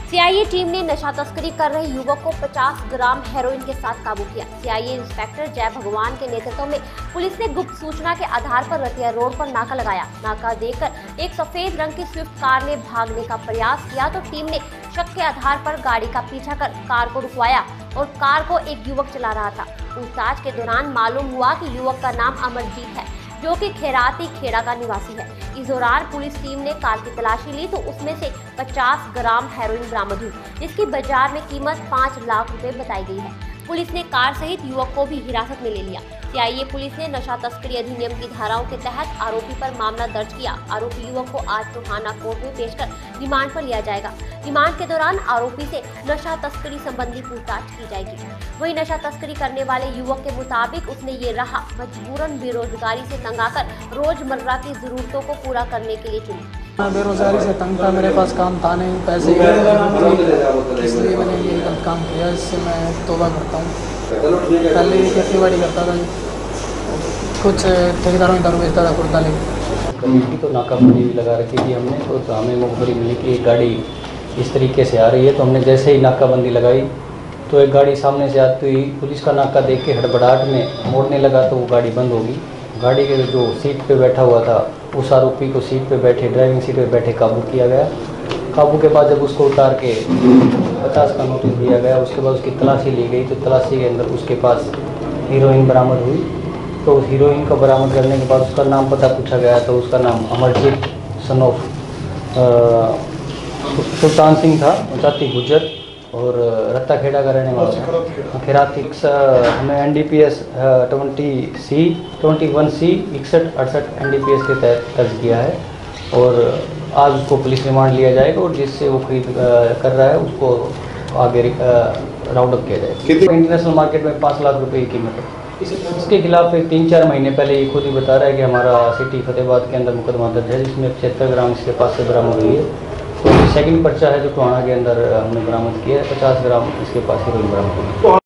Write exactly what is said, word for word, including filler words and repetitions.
CIA team ने नशा तस्करी कर रहे युवक को पचास ग्राम हेरोइन के साथ काबू किया। सीआईए इंस्पेक्टर जय भगवान के नेतृत्व में पुलिस ने गुप्त सूचना के आधार पर रतिया रोड पर नाका लगाया। नाका देखकर एक सफेद रंग की स्विफ्ट कार ने भागने का प्रयास किया तो टीम ने शक के आधार पर गाड़ी का पीछा कर कार को रुकवाया और कार को एक युवक चला रहा था। पूछताछ के दौरान मालूम हुआ कि युवक का नाम अमरजीत है, जो कि खेराती खेड़ा का निवासी है। इस दौरान पुलिस टीम ने कार की तलाशी ली तो उसमें से पचास ग्राम हेरोइन बरामद हुई, जिसकी बाजार में कीमत पाँच लाख रुपए बताई गई है। पुलिस ने कार सहित युवक को भी हिरासत में ले लिया। सीआईए पुलिस ने नशा तस्करी अधिनियम की धाराओं के तहत आरोपी पर मामला दर्ज किया। आरोपी युवक को आज टोहाना कोर्ट में पेश कर रिमांड पर लिया जाएगा। रिमांड के दौरान आरोपी से नशा तस्करी संबंधी पूछताछ की जाएगी। वही नशा तस्करी करने वाले युवक के मुताबिक उसने ये राह मजबूरन बेरोजगारी से तंग आकर रोजमर्रा की जरूरतों को पूरा करने के लिए चुनी। बेरोजगारी से तंग था, मेरे पास काम था नहीं, पैसे इसलिए मैंने ये गलत काम किया। इससे मैं तौबा करता हूँ। पहले ये खेती बाड़ी करता था, कुछ ठेकेदारों की दारू बेचता था कुर्ता लेके। कमेटी तो नाकाबंदी भी लगा रखी थी हमने, तो हमें मुखबरी मिली कि एक गाड़ी इस तरीके से आ रही है। तो हमने जैसे ही नाकाबंदी लगाई तो एक गाड़ी सामने से आती हुई पुलिस का नाका देख के हड़बड़ाहट में मोड़ने लगा तो वो गाड़ी बंद होगी। गाड़ी के जो सीट पे बैठा हुआ था उस आरोपी को सीट पे बैठे ड्राइविंग सीट पे बैठे काबू किया गया। काबू के बाद जब उसको उतार के पचास का नोटिस दिया गया, उसके बाद उसकी तलाशी ली गई तो तलाशी के अंदर उसके पास हीरोइन बरामद हुई। तो उस हीरोइन को बरामद करने के बाद उसका नाम पता पूछा गया तो उसका नाम अमरजीत सन ऑफ सुल्तान सिंह था, जाति गुज्जर और रत्ता खेड़ा का रहने वाला। खेराती हमें N D P S twenty C twenty one C इकसठ अड़सठ एन डी पी एस के तहत दर्ज किया है और आज उसको पुलिस रिमांड लिया जाएगा और जिससे वो खरीद कर रहा है उसको आगे राउंड अप किया जाएगा। इंटरनेशनल मार्केट में पाँच लाख रुपए की कीमत है। इसके खिलाफ एक तीन चार महीने पहले ये खुद ही बता रहा है कि हमारा सिटी फतेहाबाद के अंदर मुकदमा दर्ज है, जिसमें पचहत्तर ग्राम इसके पास से बरामद हुई है। तो सेकंड पर्चा है जो टोहाना के अंदर हमने बरामद किया है, पचास ग्राम इसके पास हीरोइन बरामद हुई है।